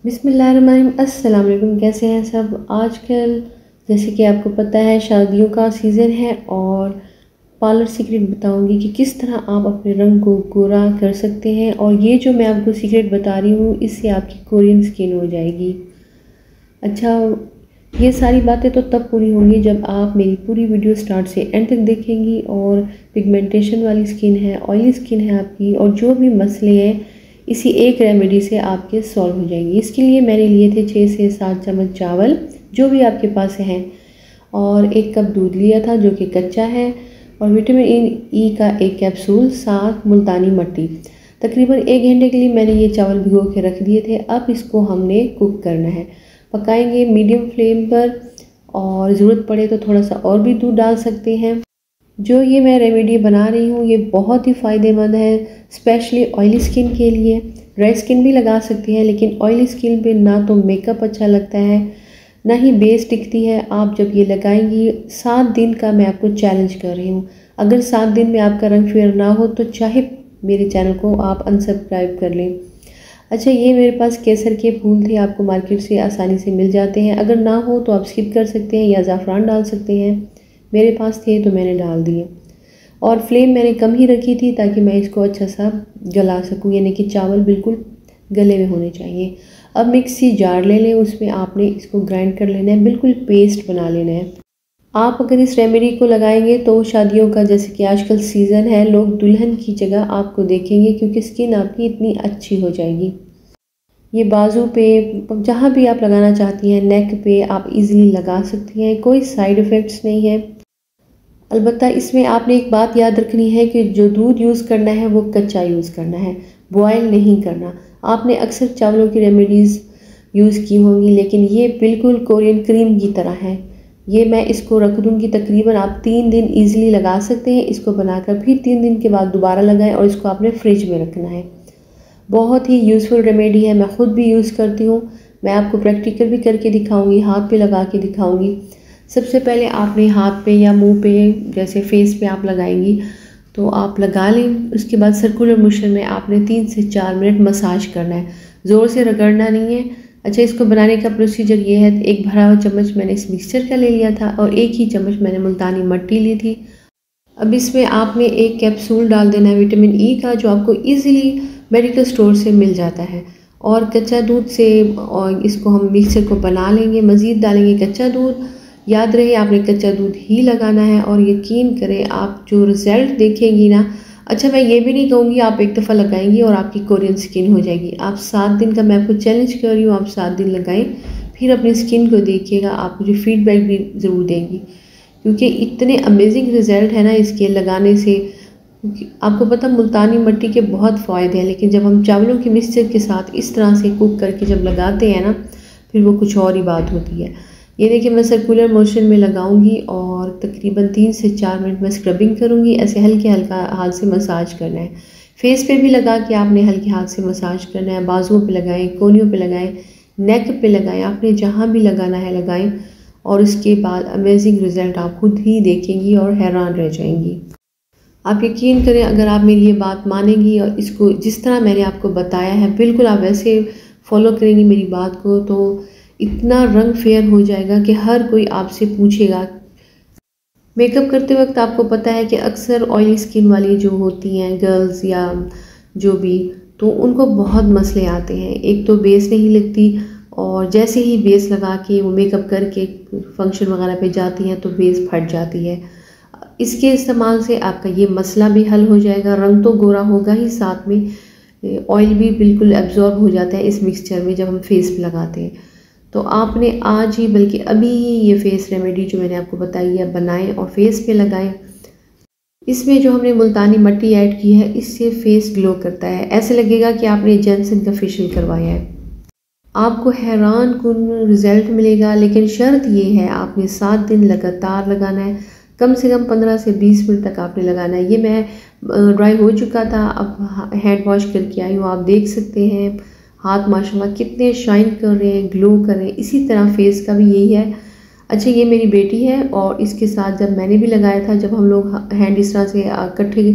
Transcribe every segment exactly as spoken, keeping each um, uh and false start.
बिस्मिल्लाहिर्रहमानिर्रहीम। अस्सलाम वालेकुम। कैसे हैं सब? आजकल जैसे कि आपको पता है शादियों का सीज़न है और पार्लर सीक्रेट बताऊंगी कि किस तरह आप अपने रंग को गोरा कर सकते हैं। और ये जो मैं आपको सीक्रेट बता रही हूँ इससे आपकी कोरियन स्किन हो जाएगी। अच्छा, ये सारी बातें तो तब पूरी होंगी जब आप मेरी पूरी वीडियो स्टार्ट से एंड तक देखेंगी। और पिगमेंटेशन वाली स्किन है, ऑयली स्किन है आपकी, और जो भी मसले हैं इसी एक रेमेडी से आपके सॉल्व हो जाएंगे। इसके लिए मैंने लिए थे छः से सात चम्मच चावल, जो भी आपके पास हैं, और एक कप दूध लिया था जो कि कच्चा है, और विटामिन ई का एक कैप्सूल, साथ मुल्तानी मट्टी। तकरीबन एक घंटे के लिए मैंने ये चावल भिगो के रख दिए थे। अब इसको हमने कुक करना है, पकाएंगे मीडियम फ्लेम पर, और ज़रूरत पड़े तो थोड़ा सा और भी दूध डाल सकते हैं। जो ये मैं रेमेडी बना रही हूँ ये बहुत ही फ़ायदेमंद है, स्पेशली ऑयली स्किन के लिए। ड्राई स्किन भी लगा सकती है, लेकिन ऑयली स्किन पे ना तो मेकअप अच्छा लगता है ना ही बेस टिकती है। आप जब ये लगाएंगी, सात दिन का मैं आपको चैलेंज कर रही हूँ, अगर सात दिन में आपका रंग फेयर ना हो तो चाहे मेरे चैनल को आप अनसब्सक्राइब कर लें। अच्छा, ये मेरे पास केसर के फूल थे, आपको मार्केट से आसानी से मिल जाते हैं। अगर ना हो तो आप स्किप कर सकते हैं या ज़ाफ़रान डाल सकते हैं। मेरे पास थे तो मैंने डाल दिए, और फ्लेम मैंने कम ही रखी थी ताकि मैं इसको अच्छा सा गला सकूं, यानी कि चावल बिल्कुल गले में होने चाहिए। अब मिक्सी जार ले लें, उसमें आपने इसको ग्राइंड कर लेना है, बिल्कुल पेस्ट बना लेना है। आप अगर इस रेमेडी को लगाएंगे तो शादियों का जैसे कि आजकल सीज़न है, लोग दुल्हन की जगह आपको देखेंगे, क्योंकि स्किन आपकी इतनी अच्छी हो जाएगी। ये बाजू पे, जहाँ भी आप लगाना चाहती हैं, नेक पे आप इजीली लगा सकती हैं, कोई साइड इफ़ेक्ट्स नहीं है। अलबत्ता इसमें आपने एक बात याद रखनी है कि जो दूध यूज़ करना है वो कच्चा यूज़ करना है, बॉयल नहीं करना। आपने अक्सर चावलों की रेमेडीज़ यूज़ की होंगी, लेकिन ये बिल्कुल कोरियन क्रीम की तरह है। ये मैं इसको रख दूँगी, तकरीबन आप तीन दिन इजीली लगा सकते हैं इसको बनाकर, फिर तीन दिन के बाद दोबारा लगाएं, और इसको आपने फ्रिज में रखना है। बहुत ही यूज़फुल रेमेडी है, मैं ख़ुद भी यूज़ करती हूँ। मैं आपको प्रैक्टिकल भी करके दिखाऊँगी, हाथ पे लगा के दिखाऊँगी। सबसे पहले आपने हाथ पे या मुंह पे, जैसे फेस पे आप लगाएंगी तो आप लगा लें। उसके बाद सर्कुलर मोशन में आपने तीन से चार मिनट मसाज करना है, ज़ोर से रगड़ना नहीं है। अच्छा, इसको बनाने का प्रोसीजर ये है, एक भरा हुआ चम्मच मैंने इस मिक्सचर का ले लिया था, और एक ही चम्मच मैंने मुल्तानी मट्टी ली थी। अब इसमें आपने एक कैप्सूल डाल देना है विटामिन ई का, जो आपको ईज़िली मेडिकल स्टोर से मिल जाता है, और कच्चा दूध से और इसको हम मिक्सचर को बना लेंगे। मज़ीद डालेंगे कच्चा दूध, याद रहे आपने कच्चा दूध ही लगाना है, और यकीन करें आप जो रिज़ल्ट देखेंगी ना, अच्छा मैं ये भी नहीं कहूँगी आप एक दफ़ा लगाएंगी और आपकी कोरियन स्किन हो जाएगी। आप सात दिन का मैं आपको चैलेंज कर रही हूँ, आप सात दिन लगाएं, फिर अपनी स्किन को देखिएगा, आप मुझे फीडबैक भी ज़रूर देंगी, क्योंकि इतने अमेजिंग रिज़ल्ट है ना इसके लगाने से। आपको पता मुल्तानी मट्टी के बहुत फ़ायदे हैं, लेकिन जब हम चावलों के मिक्सचर के साथ इस तरह से कुक करके जब लगाते हैं ना, फिर वो कुछ और ही बात होती है। ये देखिए, मैं सर्कुलर मोशन में लगाऊंगी और तकरीबन तीन से चार मिनट में स्क्रबिंग करूंगी। ऐसे हल्के हल्का हाथ से मसाज करना है, फेस पे भी लगा के आपने हल्के हाथ से मसाज करना है। बाजुओं पे लगाएं, कोनियों पे लगाएं, नेक पे लगाएं, आपने जहाँ भी लगाना है लगाएं, और उसके बाद अमेजिंग रिज़ल्ट आप खुद ही देखेंगी और हैरान रह जाएंगी। आप यकीन करें, अगर आप मेरी ये बात मानेंगी और इसको जिस तरह मैंने आपको बताया है बिल्कुल आप वैसे फॉलो करेंगी मेरी बात को, तो इतना रंग फेयर हो जाएगा कि हर कोई आपसे पूछेगा। मेकअप करते वक्त आपको पता है कि अक्सर ऑयली स्किन वाली जो होती हैं गर्ल्स या जो भी, तो उनको बहुत मसले आते हैं। एक तो बेस नहीं लगती, और जैसे ही बेस लगा के वो मेकअप करके फंक्शन वगैरह पे जाती हैं तो बेस फट जाती है। इसके इस्तेमाल से आपका ये मसला भी हल हो जाएगा, रंग तो गोरा होगा ही, साथ में ऑयल भी बिल्कुल एब्जॉर्ब हो जाता है इस मिक्सचर में जब हम फेस पे लगाते हैं। तो आपने आज ही, बल्कि अभी ही ये फेस रेमेडी जो मैंने आपको बताई है बनाएं और फेस पे लगाएं। इसमें जो हमने मुल्तानी मट्टी ऐड की है इससे फेस ग्लो करता है, ऐसे लगेगा कि आपने जॉनसन का फेशियल करवाया है। आपको हैरान कुन रिज़ल्ट मिलेगा, लेकिन शर्त ये है आपने सात दिन लगातार लगाना है, कम से कम पंद्रह से बीस मिनट तक आपने लगाना है। ये मैं ड्राई हो चुका था, अब हैंड वॉश करके आई हूँ, आप देख सकते हैं हाथ माशाल्लाह कितने शाइन कर रहे हैं, ग्लो कर रहे हैं। इसी तरह फेस का भी यही है। अच्छा, ये मेरी बेटी है, और इसके साथ जब मैंने भी लगाया था, जब हम लोग हैंड इस तरह से इकट्ठे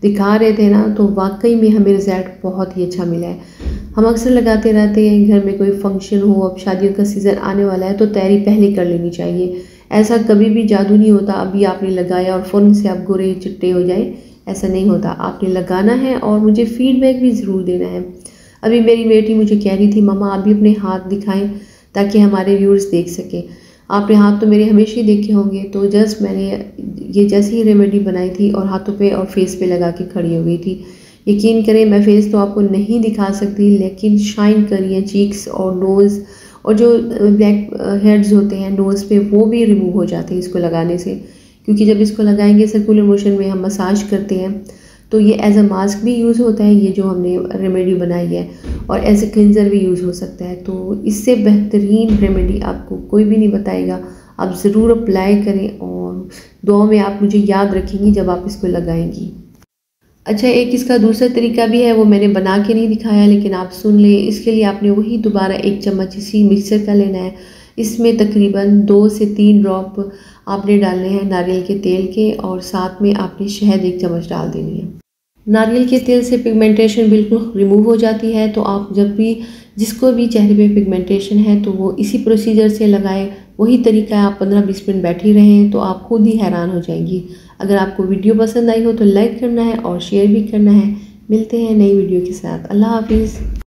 दिखा रहे थे ना, तो वाकई में हमें रिज़ल्ट बहुत ही अच्छा मिला है। हम अक्सर लगाते रहते हैं, घर में कोई फंक्शन हो, अब शादियों का सीज़न आने वाला है तो तैयारी पहले कर लेनी चाहिए। ऐसा कभी भी जादू नहीं होता अभी आपने लगाया और फ़ौरन से आप गोरे चिट्टे हो जाए, ऐसा नहीं होता। आपने लगाना है और मुझे फ़ीडबैक भी ज़रूर देना है। अभी मेरी बेटी मुझे कह रही थी, मम्मा आप भी अपने हाथ दिखाएं ताकि हमारे व्यूअर्स देख सकें। आपने हाथ तो मेरे हमेशा ही देखे होंगे, तो जस्ट मैंने ये जैसे ही रेमेडी बनाई थी और हाथों पे और फेस पे लगा के खड़ी हो गई थी। यकीन करें, मैं फेस तो आपको नहीं दिखा सकती, लेकिन शाइन करी है चीक्स और नोज़, और जो ब्लैक हेड्स होते हैं नोज़ पे वो भी रिमूव हो जाते हैं इसको लगाने से। क्योंकि जब इसको लगाएंगे सर्कुलर मोशन में हम मसाज करते हैं, तो ये एज अ मास्क भी यूज़ होता है, ये जो हमने रेमेडी बनाई है, और एज ए क्लिंजर भी यूज़ हो सकता है। तो इससे बेहतरीन रेमेडी आपको कोई भी नहीं बताएगा। आप ज़रूर अप्लाई करें और दुआ में आप मुझे याद रखेंगी जब आप इसको लगाएंगी। अच्छा, एक इसका दूसरा तरीका भी है, वो मैंने बना के नहीं दिखाया, लेकिन आप सुन लें। इसके लिए आपने वही दोबारा एक चम्मच इसी मिक्सर का लेना है। इसमें तकरीबन दो से तीन ड्रॉप आपने डालने हैं नारियल के तेल के, और साथ में आपने शहद एक चम्मच डाल देनी है। नारियल के तेल से पिगमेंटेशन बिल्कुल रिमूव हो जाती है, तो आप जब भी जिसको भी चेहरे पे पिगमेंटेशन है तो वो इसी प्रोसीजर से लगाएं। वही तरीका है, आप पंद्रह बीस मिनट बैठी रहें तो आप खुद ही हैरान हो जाएंगी। अगर आपको वीडियो पसंद आई हो तो लाइक करना है और शेयर भी करना है। मिलते हैं नई वीडियो के साथ। अल्लाह हाफिज़।